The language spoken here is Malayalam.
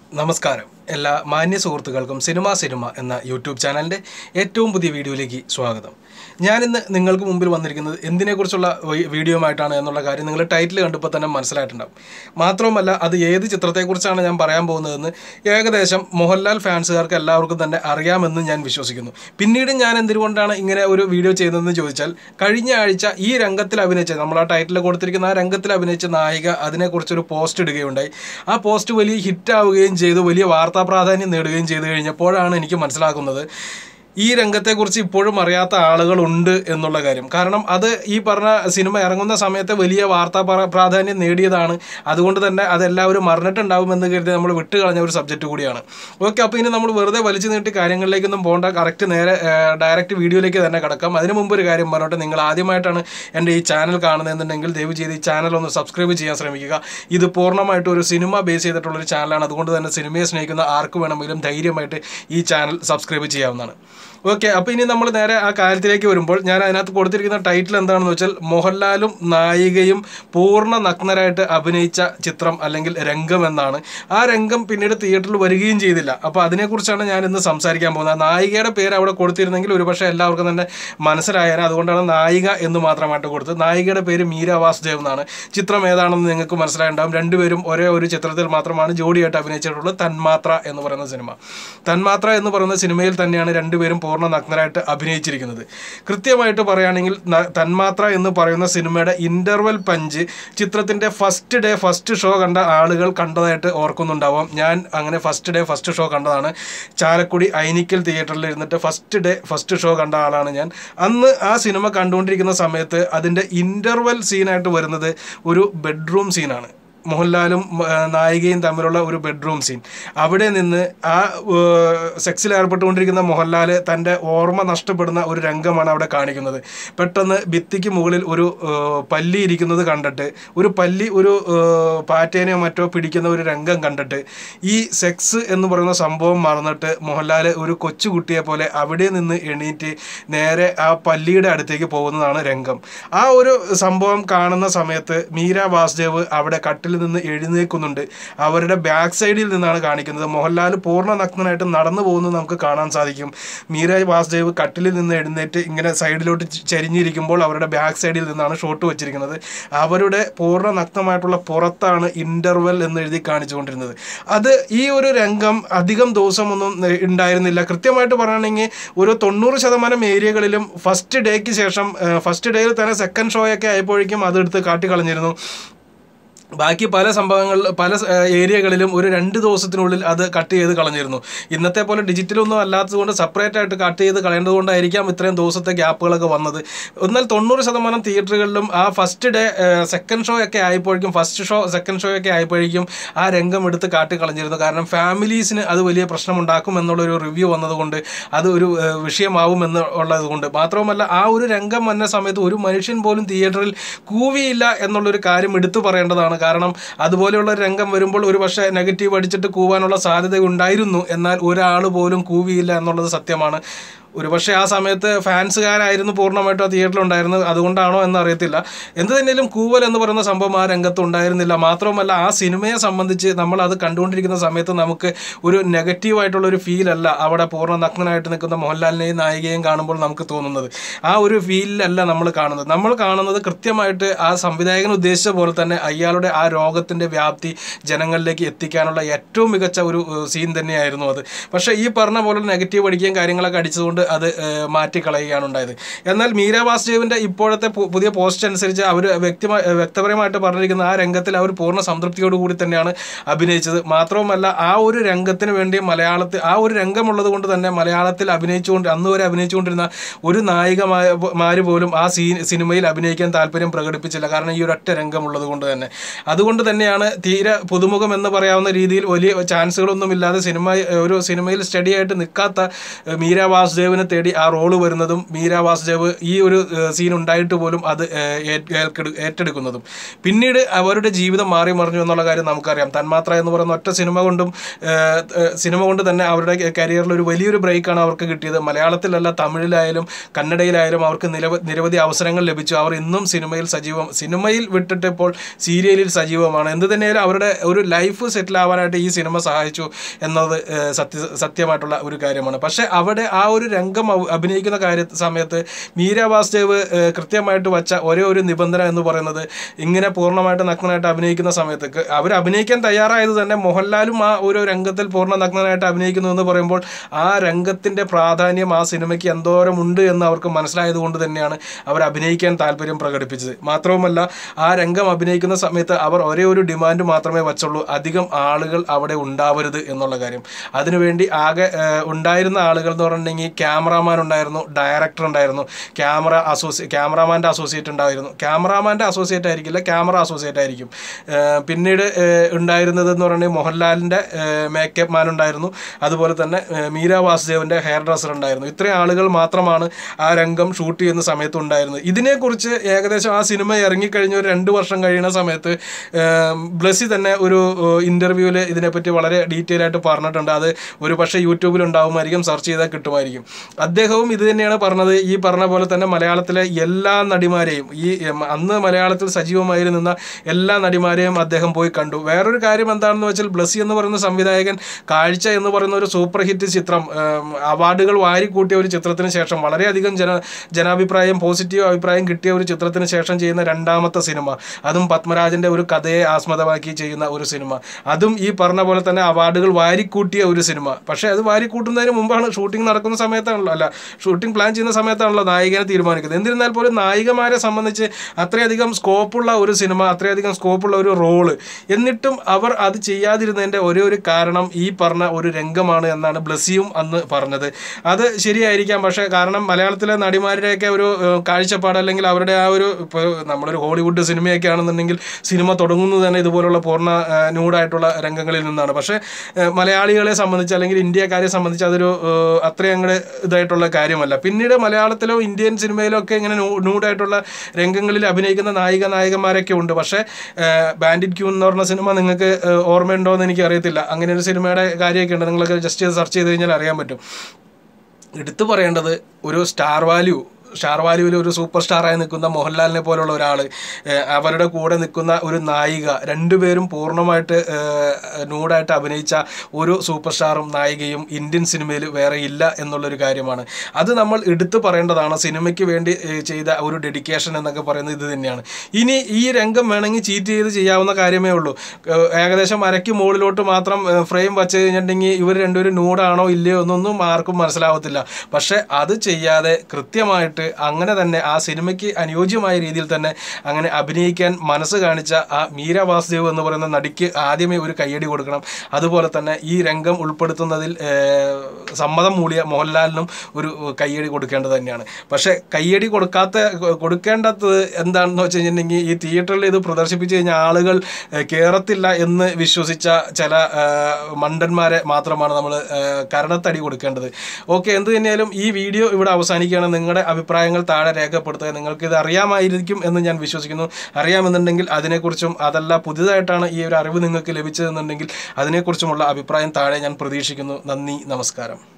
നമസ്കാരം എല്ലാ മാന്യ സുഹൃത്തുക്കൾക്കും സിനിമ എന്ന യൂട്യൂബ് ചാനലിൻ്റെ ഏറ്റവും പുതിയ വീഡിയോയിലേക്ക് സ്വാഗതം. ഞാനിന്ന് നിങ്ങൾക്ക് മുമ്പിൽ വന്നിരിക്കുന്നത് എന്തിനെക്കുറിച്ചുള്ള വീഡിയോയുമായിട്ടാണ് എന്നുള്ള കാര്യം നിങ്ങൾ ടൈറ്റിൽ കണ്ടപ്പോൾ തന്നെ മനസ്സിലായിട്ടുണ്ടാകും. മാത്രവുമല്ല അത് ഏത് ചിത്രത്തെക്കുറിച്ചാണ് ഞാൻ പറയാൻ പോകുന്നതെന്ന് ഏകദേശം മോഹൻലാൽ ഫാൻസുകാർക്ക് എല്ലാവർക്കും തന്നെ അറിയാമെന്ന് ഞാൻ വിശ്വസിക്കുന്നു. പിന്നീട് ഞാൻ എന്തുകൊണ്ടാണ് ഇങ്ങനെ ഒരു വീഡിയോ ചെയ്യുന്നതെന്ന് ചോദിച്ചാൽ, കഴിഞ്ഞ ആഴ്ച ഈ രംഗത്തിൽ അഭിനയിച്ച, നമ്മൾ ആ ടൈറ്റിൽ കൊടുത്തിരിക്കുന്ന ആ രംഗത്തിൽ അഭിനയിച്ച നായിക അതിനെക്കുറിച്ചൊരു പോസ്റ്റ് ഇടുകയുണ്ടായി. ആ പോസ്റ്റ് വലിയ ഹിറ്റാവുകയും ചെയ്തു, വലിയ വാർത്താ പ്രാധാന്യം നേടുകയും ചെയ്തു കഴിഞ്ഞപ്പോഴാണ് എനിക്ക് മനസ്സിലാക്കുന്നത് ഈ രംഗത്തെക്കുറിച്ച് ഇപ്പോഴും അറിയാത്ത ആളുകളുണ്ട് എന്നുള്ള കാര്യം. കാരണം അത് ഈ പറഞ്ഞ സിനിമ ഇറങ്ങുന്ന സമയത്ത് വലിയ വാർത്താ പ്രാധാന്യം നേടിയതാണ്. അതുകൊണ്ട് തന്നെ അതെല്ലാവരും മറന്നിട്ടുണ്ടാവുമെന്ന് കരുതി നമ്മൾ വിട്ടുകളഞ്ഞ ഒരു സബ്ജക്റ്റ് കൂടിയാണ്. ഓക്കെ, അപ്പോൾ ഇനി നമ്മൾ വെറുതെ വലിച്ചു നീട്ടി കാര്യങ്ങളിലേക്കൊന്നും പോകേണ്ട, കറക്റ്റ് നേരെ ഡയറക്റ്റ് വീഡിയോയിലേക്ക് തന്നെ കിടക്കാം. അതിന് മുമ്പ് ഒരു കാര്യം പറഞ്ഞോട്ടെ, നിങ്ങൾ ആദ്യമായിട്ടാണ് എൻ്റെ ഈ ചാനൽ കാണുന്നതെന്നുണ്ടെങ്കിൽ ദയവ് ചെയ്ത് ഈ ചാനൽ ഒന്ന് സബ്സ്ക്രൈബ് ചെയ്യാൻ ശ്രമിക്കുക. ഇത് പൂർണ്ണമായിട്ട് ഒരു സിനിമ ബേസ് ചെയ്തിട്ടുള്ളൊരു ചാനലാണ്. അതുകൊണ്ട് തന്നെ സിനിമയെ സ്നേഹിക്കുന്ന ആർക്ക് വേണമെങ്കിലും ധൈര്യമായിട്ട് ഈ ചാനൽ സബ്സ്ക്രൈബ് ചെയ്യാവുന്നതാണ്. ഓക്കെ, അപ്പോൾ ഇനി നമ്മൾ നേരെ ആ കാര്യത്തിലേക്ക് വരുമ്പോൾ, ഞാൻ അതിനകത്ത് കൊടുത്തിരിക്കുന്ന ടൈറ്റിൽ എന്താണെന്ന് വെച്ചാൽ, മോഹൻലാലും നായികയും പൂർണ്ണ നഗ്നരായിട്ട് അഭിനയിച്ച ചിത്രം അല്ലെങ്കിൽ രംഗം എന്നാണ്. ആ രംഗം പിന്നീട് തിയേറ്ററിൽ വരികയും ചെയ്തില്ല. അപ്പോൾ അതിനെക്കുറിച്ചാണ് ഞാൻ ഇന്ന് സംസാരിക്കാൻ പോകുന്നത്. നായികയുടെ പേര് അവിടെ കൊടുത്തിരുന്നെങ്കിൽ ഒരുപക്ഷെ എല്ലാവർക്കും തന്നെ മനസ്സിലായാലും, അതുകൊണ്ടാണ് നായിക എന്ന് മാത്രമായിട്ട് കൊടുത്തത്. നായികയുടെ പേര് മീര വാസുദേവ് എന്നാണ്. ചിത്രം ഏതാണെന്ന് നിങ്ങൾക്ക് മനസ്സിലായിട്ടുണ്ടാകും. രണ്ടുപേരും ഒരേ ഒരു ചിത്രത്തിൽ മാത്രമാണ് ജോഡിയായിട്ട് അഭിനയിച്ചിട്ടുള്ളത്, തന്മാത്ര എന്ന് പറയുന്ന സിനിമ. തന്മാത്ര എന്ന് പറയുന്ന സിനിമയിൽ തന്നെയാണ് രണ്ടുപേരും പൂർണ്ണ നഗ്നരായിട്ട് അഭിനയിച്ചിരിക്കുന്നത്. കൃത്യമായിട്ട് പറയുകയാണെങ്കിൽ തന്മാത്ര എന്ന് പറയുന്ന സിനിമയുടെ ഇന്റർവെൽ പഞ്ച് ചിത്രത്തിൻ്റെ ഫസ്റ്റ് ഡേ ഫസ്റ്റ് ഷോ കണ്ട ആളുകൾ കണ്ടതായിട്ട് ഓർക്കുന്നുണ്ടാവാം. ഞാൻ അങ്ങനെ ഫസ്റ്റ് ഡേ ഫസ്റ്റ് ഷോ കണ്ടതാണ്. ചാലക്കുടി ഐനിക്കൽ തിയേറ്ററിൽ ഇരുന്നിട്ട് ഫസ്റ്റ് ഡേ ഫസ്റ്റ് ഷോ കണ്ട ആളാണ് ഞാൻ. അന്ന് ആ സിനിമ കണ്ടുകൊണ്ടിരിക്കുന്ന സമയത്ത് അതിൻ്റെ ഇന്റർവെൽ സീനായിട്ട് വരുന്നത് ഒരു ബെഡ്റൂം സീനാണ്. മോഹൻലാലും നായികയും തമ്മിലുള്ള ഒരു ബെഡ്റൂം സീൻ. അവിടെ നിന്ന് ആ സെക്സിൽ ഏർപ്പെട്ടുകൊണ്ടിരിക്കുന്ന മോഹൻലാൽ തൻ്റെ ഓർമ്മ നഷ്ടപ്പെടുന്ന ഒരു രംഗമാണ് അവിടെ കാണിക്കുന്നത്. പെട്ടെന്ന് ഭിത്തിക്ക് മുകളിൽ ഒരു പല്ലി ഇരിക്കുന്നത് കണ്ടിട്ട്, ഒരു പല്ലി ഒരു പാറ്റേനെയോ മറ്റോ പിടിക്കുന്ന ഒരു രംഗം കണ്ടിട്ട് ഈ സെക്സ് എന്ന് പറയുന്ന സംഭവം മറന്നിട്ട് മോഹൻലാൽ ഒരു കൊച്ചുകുട്ടിയെ പോലെ അവിടെ നിന്ന് എണീറ്റ് നേരെ ആ പല്ലിയുടെ അടുത്തേക്ക് പോകുന്നതാണ് രംഗം. ആ ഒരു സംഭവം കാണുന്ന സമയത്ത് മീര വാസുദേവ് അവിടെ കട്ടിൽ നിന്ന് എഴുന്നേൽക്കുന്നുണ്ട്. അവരുടെ ബാക്ക് സൈഡിൽ നിന്നാണ് കാണിക്കുന്നത്. മോഹൻലാൽ പൂർണ്ണ നഗ്നനായിട്ട് നടന്നു പോകുന്നത് നമുക്ക് കാണാൻ സാധിക്കും. മീര വാസുദേവ് കട്ടിലിൽ നിന്ന് എഴുന്നേറ്റ് ഇങ്ങനെ സൈഡിലോട്ട് ചരിഞ്ഞിരിക്കുമ്പോൾ അവരുടെ ബാക്ക് സൈഡിൽ നിന്നാണ് ഷോട്ട് വെച്ചിരിക്കുന്നത്. അവരുടെ പൂർണ്ണ നഗ്നമായിട്ടുള്ള പുറത്താണ് ഇന്റർവെൽ എന്ന് എഴുതി കാണിച്ചുകൊണ്ടിരുന്നത്. അത് ഈ ഒരു രംഗം അധികം ദിവസമൊന്നും ഉണ്ടായിരുന്നില്ല. കൃത്യമായിട്ട് പറയുകയാണെങ്കിൽ ഒരു 90% ഏരിയകളിലും ഫസ്റ്റ് ഡേക്ക് ശേഷം, ഫസ്റ്റ് ഡേയിൽ തന്നെ സെക്കൻഡ് ഷോയൊക്കെ ആയപ്പോഴേക്കും അതെടുത്ത് കാട്ടിക്കളഞ്ഞിരുന്നു. ബാക്കി പല സംഭവങ്ങളിൽ പല ഏരിയകളിലും ഒരു 2 ദിവസത്തിനുള്ളിൽ അത് കട്ട് ചെയ്ത് കളഞ്ഞിരുന്നു. ഇന്നത്തെ പോലെ ഡിജിറ്റലൊന്നും അല്ലാത്തതുകൊണ്ട് സെപ്പറേറ്റ് ആയിട്ട് കട്ട് ചെയ്ത് കളയേണ്ടതുകൊണ്ടായിരിക്കാം ഇത്രയും ദിവസത്തെ ഗ്യാപ്പുകളൊക്കെ വന്നത്. എന്നാൽ 90% തിയേറ്ററുകളിലും ആ ഫസ്റ്റ് ഡേ സെക്കൻഡ് ഷോ ഒക്കെ ആയപ്പോഴേക്കും, ഫസ്റ്റ് ഷോ സെക്കൻഡ് ഷോ ഒക്കെ ആയപ്പോഴേക്കും ആ രംഗം എടുത്ത് കാട്ടി കളഞ്ഞിരുന്നു. കാരണം ഫാമിലീസിന് അത് വലിയ പ്രശ്നമുണ്ടാക്കും എന്നുള്ളൊരു റിവ്യൂ വന്നതുകൊണ്ട്, അത് ഒരു വിഷയമാവും എന്നുള്ളത് കൊണ്ട്. മാത്രവുമല്ല, ആ ഒരു രംഗം വന്ന സമയത്ത് ഒരു മനുഷ്യൻ പോലും തിയേറ്ററിൽ കൂവിയില്ല എന്നുള്ളൊരു കാര്യം എടുത്തു പറയേണ്ടതാണ്. കാരണം അതുപോലെയുള്ള രംഗം വരുമ്പോൾ ഒരു പക്ഷേ നെഗറ്റീവ് അടിച്ചിട്ട് കൂവാനുള്ള സാധ്യത ഉണ്ടായിരുന്നു. എന്നാൽ ഒരാൾ പോലും കൂവിയില്ല എന്നുള്ളത് സത്യമാണ്. ഒരു പക്ഷേ ആ സമയത്ത് ഫാൻസുകാരായിരുന്നു പൂർണ്ണമായിട്ടും ആ തിയേറ്ററിലുണ്ടായിരുന്നത്, അതുകൊണ്ടാണോ എന്നറിയത്തില്ല. എന്ത് തന്നെയാലും കൂവൽ എന്ന് പറയുന്ന സംഭവം ആ രംഗത്ത് ഉണ്ടായിരുന്നില്ല. മാത്രവുമല്ല, ആ സിനിമയെ സംബന്ധിച്ച് നമ്മൾ അത് കണ്ടുകൊണ്ടിരിക്കുന്ന സമയത്ത് നമുക്ക് ഒരു നെഗറ്റീവായിട്ടുള്ളൊരു ഫീലല്ല അവിടെ പൂർണ്ണ നഗ്നനായിട്ട് നിൽക്കുന്ന മോഹൻലാലിനെയും നായികയും കാണുമ്പോൾ നമുക്ക് തോന്നുന്നത്. ആ ഒരു ഫീലിലല്ല നമ്മൾ കാണുന്നത്. നമ്മൾ കാണുന്നത് കൃത്യമായിട്ട് ആ സംവിധായകൻ ഉദ്ദേശിച്ച പോലെ തന്നെ അയാളുടെ ആ രോഗത്തിൻ്റെ വ്യാപ്തി ജനങ്ങളിലേക്ക് എത്തിക്കാനുള്ള ഏറ്റവും മികച്ച ഒരു സീൻ തന്നെയായിരുന്നു അത്. പക്ഷേ ഈ പറഞ്ഞ പോലെ നെഗറ്റീവ് അടിക്കുകയും കാര്യങ്ങളൊക്കെ അടിച്ചതുകൊണ്ട് അത് മാറ്റിക്കളയുകയാണ് ഉണ്ടായത്. എന്നാൽ മീര വാസുദേവിൻ്റെ ഇപ്പോഴത്തെ പുതിയ പോസ്റ്റ് അനുസരിച്ച് അവർ വ്യക്തിപരമായിട്ട് പറഞ്ഞിരിക്കുന്ന ആ രംഗത്തിൽ അവർ പൂർണ്ണ സംതൃപ്തിയോടുകൂടി തന്നെയാണ് അഭിനയിച്ചത്. മാത്രവുമല്ല, ആ ഒരു രംഗത്തിന് വേണ്ടി മലയാളത്തിൽ ആ ഒരു രംഗമുള്ളത് കൊണ്ട് തന്നെ മലയാളത്തിൽ അന്ന് വരെ അഭിനയിച്ചുകൊണ്ടിരുന്ന ഒരു നായികമാര് പോലും ആ സിനിമയിൽ അഭിനയിക്കാൻ താല്പര്യം പ്രകടിപ്പിച്ചില്ല. കാരണം ഈ ഒരൊറ്റ രംഗമുള്ളത് കൊണ്ട് തന്നെ. അതുകൊണ്ട് തന്നെയാണ് തീരെ പുതുമുഖം എന്ന് പറയാവുന്ന രീതിയിൽ വലിയ ചാൻസുകളൊന്നും ഇല്ലാതെ ഒരു സിനിമയിൽ സ്റ്റഡി ആയിട്ട് നിൽക്കാത്ത മീര വാസുദേവ് വാസുദേവിനെ തേടി ആ റോള് വരുന്നതും മീര വാസുദേവ് ഈ ഒരു സീൻ ഉണ്ടായിട്ട് പോലും അത് ഏറ്റെടുക്കുന്നതും പിന്നീട് അവരുടെ ജീവിതം മാറി മറിഞ്ഞു എന്നുള്ള കാര്യം നമുക്കറിയാം. തന്മാത്ര എന്ന് പറയുന്ന ഒറ്റ സിനിമ കൊണ്ട് തന്നെ അവരുടെ കരിയറിൽ ഒരു വലിയൊരു ബ്രേക്കാണ് അവർക്ക് കിട്ടിയത്. മലയാളത്തിലല്ല, തമിഴിലായാലും കന്നഡയിലായാലും അവർക്ക് നിരവധി അവസരങ്ങൾ ലഭിച്ചു. അവർ ഇന്നും സിനിമയിൽ വിട്ടിട്ട് ഇപ്പോൾ സീരിയലിൽ സജീവമാണ്. എന്ത് തന്നെയായാലും അവരുടെ ഒരു ലൈഫ് സെറ്റിൽ ആവാനായിട്ട് ഈ സിനിമ സഹായിച്ചു എന്നത് സത്യമായിട്ടുള്ള ഒരു കാര്യമാണ്. പക്ഷെ അവിടെ ആ ഒരു രംഗം അഭിനയിക്കുന്ന സമയത്ത് മീര വാസുദേവ് കൃത്യമായിട്ട് വച്ച ഒരേ ഒരു നിബന്ധന എന്ന് പറയുന്നത്, ഇങ്ങനെ പൂർണ്ണമായിട്ട് നഗ്നനായിട്ട് അഭിനയിക്കുന്ന സമയത്ത് അവർ അഭിനയിക്കാൻ തയ്യാറായത് തന്നെ മോഹൻലാലും ആ ഒരു രംഗത്തിൽ പൂർണ്ണ നഗ്നനായിട്ട് അഭിനയിക്കുന്നു എന്ന് പറയുമ്പോൾ ആ രംഗത്തിൻ്റെ പ്രാധാന്യം ആ സിനിമയ്ക്ക് എന്തോരമുണ്ട് എന്ന് അവർക്ക് മനസ്സിലായത് കൊണ്ട് തന്നെയാണ് അവർ അഭിനയിക്കാൻ താല്പര്യം പ്രകടിപ്പിച്ചത്. മാത്രവുമല്ല, ആ രംഗം അഭിനയിക്കുന്ന സമയത്ത് അവർ ഒരേ ഒരു ഡിമാൻഡ് മാത്രമേ വച്ചുള്ളൂ, അധികം ആളുകൾ അവിടെ ഉണ്ടാവരുത് എന്നുള്ള കാര്യം. അതിനുവേണ്ടി ആകെ ഉണ്ടായിരുന്ന ആളുകൾ എന്ന് പറഞ്ഞിട്ടുണ്ടെങ്കിൽ ക്യാമറാമാൻ ഉണ്ടായിരുന്നു, ഡയറക്ടർ ഉണ്ടായിരുന്നു, ക്യാമറാമാൻ്റെ അസോസിയേറ്റ് ഉണ്ടായിരുന്നു. ക്യാമറാമാൻ്റെ അസോസിയേറ്റ് ആയിരിക്കില്ല, ക്യാമറ അസോസിയേറ്റ് ആയിരിക്കും. പിന്നീട് ഉണ്ടായിരുന്നത് എന്ന് പറഞ്ഞാൽ മോഹൻലാലിൻ്റെ മേക്കപ്പ് മാൻ ഉണ്ടായിരുന്നു, അതുപോലെ തന്നെ മീര വാസുദേവൻ്റെ ഹെയർ ഡ്രസ്സർ ഉണ്ടായിരുന്നു. ഇത്രയും ആളുകൾ മാത്രമാണ് ആ രംഗം ഷൂട്ട് ചെയ്യുന്ന സമയത്ത് ഉണ്ടായിരുന്നത്. ഇതിനെക്കുറിച്ച് ഏകദേശം ആ സിനിമ ഇറങ്ങിക്കഴിഞ്ഞ ഒരു 2 വർഷം കഴിയുന്ന സമയത്ത് ബ്ലസ്സി തന്നെ ഒരു ഇൻ്റർവ്യൂവിൽ ഇതിനെപ്പറ്റി വളരെ ഡീറ്റെയിൽ ആയിട്ട് പറഞ്ഞിട്ടുണ്ട്. അത് ഒരു പക്ഷേ യൂട്യൂബിൽ ഉണ്ടാവുമായിരിക്കും, സെർച്ച് ചെയ്താൽ കിട്ടുമായിരിക്കും. അദ്ദേഹവും ഇത് തന്നെയാണ് പറഞ്ഞത്. ഈ പറഞ്ഞ പോലെ തന്നെ മലയാളത്തിലെ എല്ലാ നടിമാരെയും, ഈ അന്ന് മലയാളത്തിൽ സജീവമായി നിന്ന എല്ലാ നടിമാരെയും അദ്ദേഹം പോയി കണ്ടു. വേറൊരു കാര്യം എന്താണെന്ന് വെച്ചാൽ, ബ്ലസ്സി എന്ന് പറയുന്ന സംവിധായകൻ കാഴ്ച എന്ന് പറയുന്ന ഒരു സൂപ്പർ ഹിറ്റ് ചിത്രം, അവാർഡുകൾ വാരിക്കൂട്ടിയ ഒരു ചിത്രത്തിന് ശേഷം, വളരെയധികം ജനാഭിപ്രായം, പോസിറ്റീവ് അഭിപ്രായം കിട്ടിയ ഒരു ചിത്രത്തിന് ശേഷം ചെയ്യുന്ന 2ാമത്തെ സിനിമ, അതും പത്മരാജൻ്റെ ഒരു കഥയെ ആസ്പദമാക്കി ചെയ്യുന്ന ഒരു സിനിമ, അതും ഈ പറഞ്ഞ പോലെ തന്നെ അവാർഡുകൾ വാരിക്കൂട്ടിയ ഒരു സിനിമ. പക്ഷേ അത് വാരിക്കൂട്ടുന്നതിന് മുമ്പാണ്, ഷൂട്ടിംഗ് നടക്കുന്ന സമയത്താണല്ലോ, ഷൂട്ടിംഗ് പ്ലാൻ ചെയ്യുന്ന സമയത്താണല്ലോ നായികനെ തീരുമാനിക്കുന്നത്. എന്നിരുന്നാൽ പോലും നായികമാരെ സംബന്ധിച്ച് അത്രയധികം സ്കോപ്പുള്ള ഒരു സിനിമ, അത്രയധികം സ്കോപ്പുള്ള ഒരു റോള്, എന്നിട്ടും അവർ അത് ചെയ്യാതിരുന്നതിൻ്റെ ഒരേ ഒരു കാരണം ഈ പറഞ്ഞ ഒരു രംഗമാണ് എന്നാണ് ബ്ലസ്സിയും അന്ന് പറഞ്ഞത്. അത് ശരിയായിരിക്കാം. പക്ഷേ കാരണം മലയാളത്തിലെ നടിമാരുടെയൊക്കെ ഒരു കാഴ്ചപ്പാട്, അല്ലെങ്കിൽ അവരുടെ ആ ഒരു, ഇപ്പോൾ നമ്മളൊരു ഹോളിവുഡ് സിനിമയൊക്കെ ആണെന്നുണ്ടെങ്കിൽ സിനിമ തുടങ്ങുന്നത് തന്നെ ഇതുപോലുള്ള പൂർണ്ണ ന്യൂഡായിട്ടുള്ള രംഗങ്ങളിൽ നിന്നാണ്. പക്ഷേ മലയാളികളെ സംബന്ധിച്ച്, അല്ലെങ്കിൽ ഇന്ത്യക്കാരെ സംബന്ധിച്ച് അതൊരു അത്രയും അങ്ങോട്ട് ഇതായിട്ടുള്ള കാര്യമല്ല. പിന്നീട് മലയാളത്തിലോ ഇന്ത്യൻ സിനിമയിലോ ഒക്കെ ഇങ്ങനെ ന്യൂഡായിട്ടുള്ള രംഗങ്ങളിൽ അഭിനയിക്കുന്ന നായകന്മാരൊക്കെ ഉണ്ട്. പക്ഷേ ബാൻഡിറ്റ് ക്യൂൻ എന്ന് പറഞ്ഞ സിനിമ നിങ്ങൾക്ക് ഓർമ്മയുണ്ടോ എന്ന് എനിക്ക് അറിയത്തില്ല. അങ്ങനെ ഒരു സിനിമയുടെ കാര്യമൊക്കെ ഉണ്ട്, നിങ്ങളൊക്കെ ജസ്റ്റ് സെർച്ച് ചെയ്ത് കഴിഞ്ഞാൽ അറിയാൻ പറ്റും. എടുത്തു പറയേണ്ടത്, ഒരു സ്റ്റാർ വാല്യൂവിൽ ഒരു സൂപ്പർ സ്റ്റാറായി നിൽക്കുന്ന മോഹൻലാലിനെ പോലുള്ള ഒരാൾ, അവരുടെ കൂടെ നിൽക്കുന്ന ഒരു നായിക, രണ്ടുപേരും പൂർണ്ണമായിട്ട് ന്യൂഡായിട്ട് അഭിനയിച്ച ഒരു സൂപ്പർ സ്റ്റാറും നായികയും ഇന്ത്യൻ സിനിമയിൽ വേറെ ഇല്ല എന്നുള്ളൊരു കാര്യമാണ്. അത് നമ്മൾ എടുത്തു പറയേണ്ടതാണ്. സിനിമയ്ക്ക് വേണ്ടി ചെയ്ത ഒരു ഡെഡിക്കേഷൻ എന്നൊക്കെ പറയുന്നത് ഇത് തന്നെയാണ്. ഇനി ഈ രംഗം വേണമെങ്കിൽ ചീറ്റ് ചെയ്ത് ചെയ്യാവുന്ന കാര്യമേ ഉള്ളൂ. ഏകദേശം അരയ്ക്ക് മുകളിലോട്ട് മാത്രം ഫ്രെയിം വച്ച് കഴിഞ്ഞിട്ടുണ്ടെങ്കിൽ ഇവർ രണ്ടുപേരും ന്യൂഡാണോ ഇല്ലയോ എന്നൊന്നും ആർക്കും മനസ്സിലാവത്തില്ല. പക്ഷേ അത് ചെയ്യാതെ കൃത്യമായിട്ട് അങ്ങനെ തന്നെ ആ സിനിമയ്ക്ക് അനുയോജ്യമായ രീതിയിൽ തന്നെ അങ്ങനെ അഭിനയിക്കാൻ മനസ്സ് കാണിച്ച ആ മീര വാസുദേവ് എന്ന് പറയുന്ന നടിക്ക് ആദ്യമേ ഒരു കയ്യടി കൊടുക്കണം. അതുപോലെ തന്നെ ഈ രംഗം ഉൾപ്പെടുത്തുന്നതിൽ സമ്മതം മൂളിയ മോഹൻലാലിനും ഒരു കയ്യടി കൊടുക്കേണ്ടത് തന്നെയാണ്. പക്ഷേ കയ്യടി കൊടുക്കേണ്ടത് എന്താണെന്ന് വെച്ച് കഴിഞ്ഞിട്ടുണ്ടെങ്കിൽ, ഈ തിയേറ്ററിൽ ഇത് പ്രദർശിപ്പിച്ച് കഴിഞ്ഞാൽ ആളുകൾ കയറത്തില്ല എന്ന് വിശ്വസിച്ച ചില മണ്ടന്മാരെ മാത്രമാണ് നമ്മൾ കരണത്തടി കൊടുക്കേണ്ടത്. ഓക്കെ, എന്ത് തന്നെയാലും ഈ വീഡിയോ ഇവിടെ അവസാനിക്കുകയാണ്. നിങ്ങളുടെ അഭിപ്രായങ്ങൾ താഴെ രേഖപ്പെടുത്തുക. നിങ്ങൾക്കിത് അറിയാമായിരിക്കും എന്ന് ഞാൻ വിശ്വസിക്കുന്നു. അറിയാമെന്നുണ്ടെങ്കിൽ അതിനെക്കുറിച്ചും, അതല്ല പുതിയതായിട്ടാണ് ഈ ഒരു അറിവ് നിങ്ങൾക്ക് ലഭിച്ചതെന്നുണ്ടെങ്കിൽ അതിനെക്കുറിച്ചുമുള്ള അഭിപ്രായം താഴെ ഞാൻ പ്രതീക്ഷിക്കുന്നു. നന്ദി, നമസ്കാരം.